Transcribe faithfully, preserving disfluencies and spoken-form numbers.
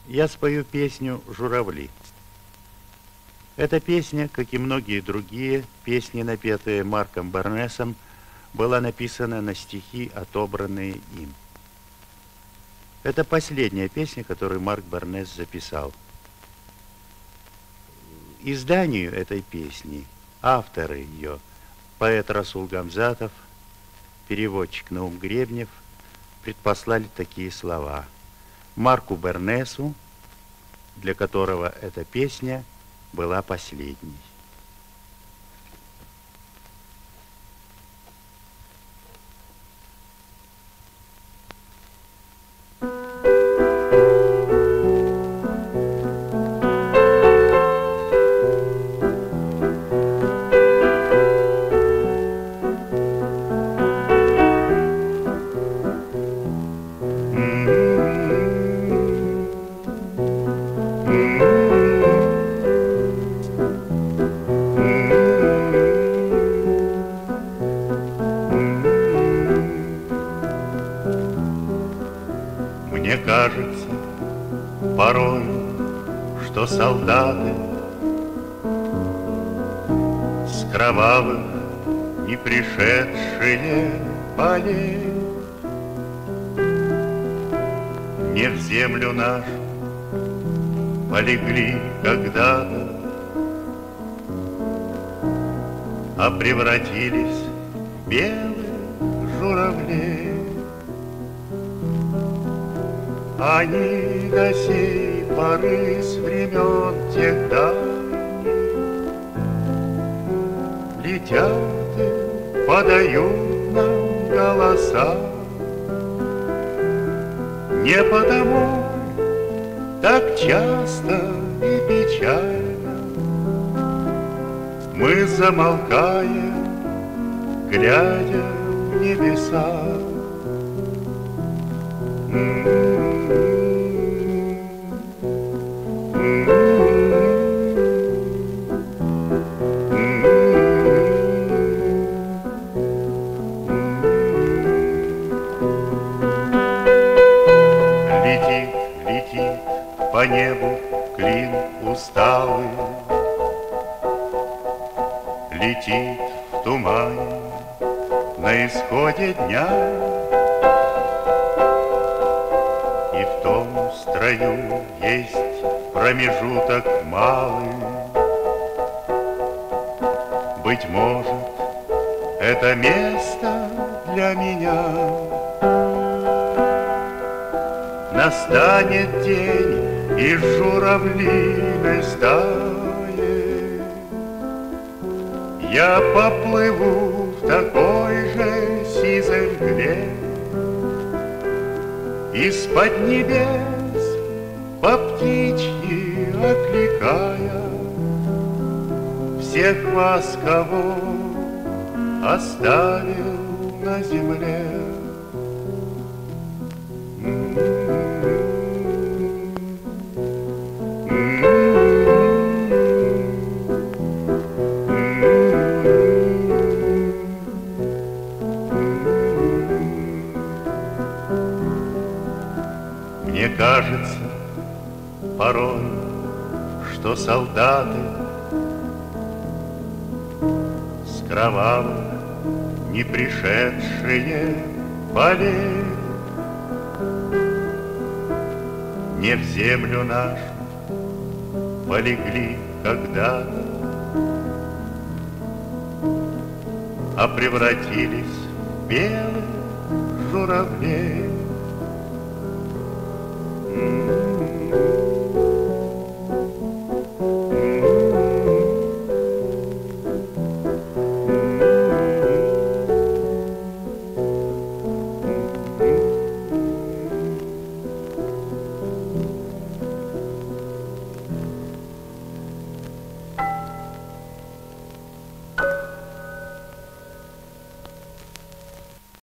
я спою песню «Журавли». Эта песня, как и многие другие песни, напетые Марком Бернесом, была написана на стихи, отобранные им. Это последняя песня, которую Марк Бернес записал. Изданию этой песни авторы ее, поэт Расул Гамзатов, переводчик Наум Гребнев, предпослали такие слова: Марку Бернесу, для которого эта песня была последней. Мне кажется порой, что солдаты с кровавых не пришедшие полей не в землю нашу полегли когда-то, а превратились в белых журавлей. Они до сей поры с времен тех давних летят и подают нам голоса. Не потому так часто и печально мы замолкаем, глядя в небеса. Летит, летит по небу клин усталый, летит в тумане на исходе дня. И в том строю есть промежуток малый. Быть может, это место для меня. Настанет день, и с журавлиной стаей я поплыву в такой же сизой мгле. Из-под небес по птичьи окликая всех вас, кого оставил на земле. Мне кажется порой, что солдаты с кровавых не пришедшие полей не в землю нашу полегли когда-то, а превратились в белых журавлей.